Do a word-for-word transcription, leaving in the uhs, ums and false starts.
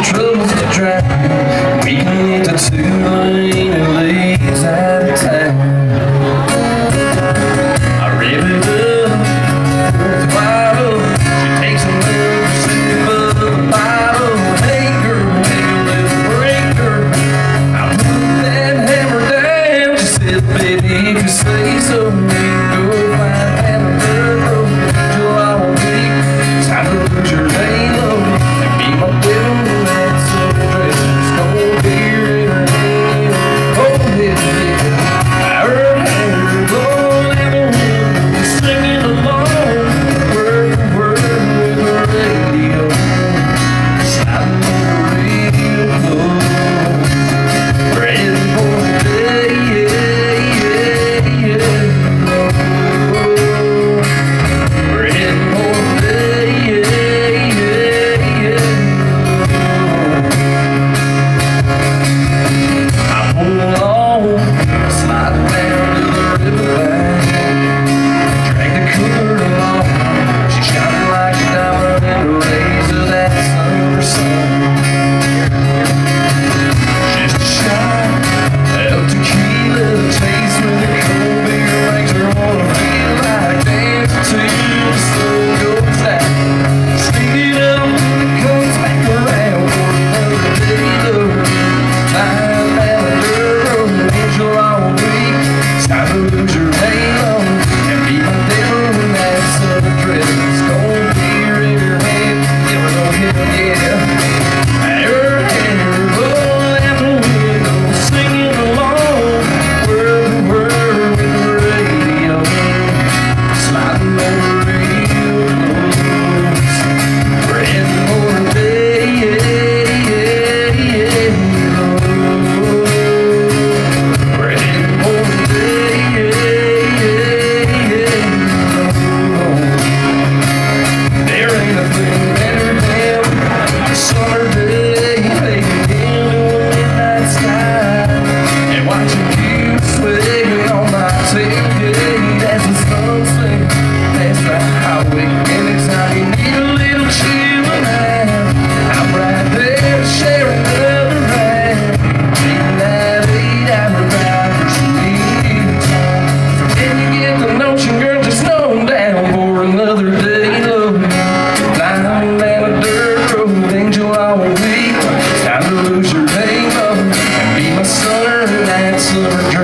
our troubles to drown. We can hit the two-lane and leaves out of town. I really love the bottle. She takes a little sip of the bottle. Hey girl, hey little breaker, I'll put that hammer down. She said, baby, if you say so, we can go find that other road. Till all week, it's time to lose your Dayload and be my devil. That's a dress, it's gonna be real. Oh yeah, yeah. I heard her blowing in the wind, singing along, word for word with the radio, sliding on the real close. We're heading for the day, yeah, yeah, yeah. We're heading for the day, yeah, yeah, yeah. I pull along, slide down to the riverbank, drag the cooler along. She shining like a diamond in the rays of that summer sun. Just a shot of tequila, taste with the cold beer makes her wanna feel like dancing till the sun goes down. Speed it up when it comes back around for another Dayload. Flying down the dirt road, angel all week. It's time to lose your Dayload and be my devil in that southern dress. It's gonna be real head, yeah, we're gonna hit, yeah. Her hair blowing out the window, singing along, word for word with the radio, sliding on the real close. We're heading for the day, yeah, yeah, yeah. We're heading for the day, yeah, yeah, yeah. There ain't a thing better than a summer day, fading into a midnight sky, and watching you sway on my tailgate as the sun sinks past the highway. Anytime you need a little chill and laugh, I'm right there sharing another ride. Taking that eight-hour ride for some needed time. Then you get the notion, girl, just know I'm down for another Dayload. Flying down a dirt road, angel all week. It's time to lose your Dayload and be my summer in that summer dream.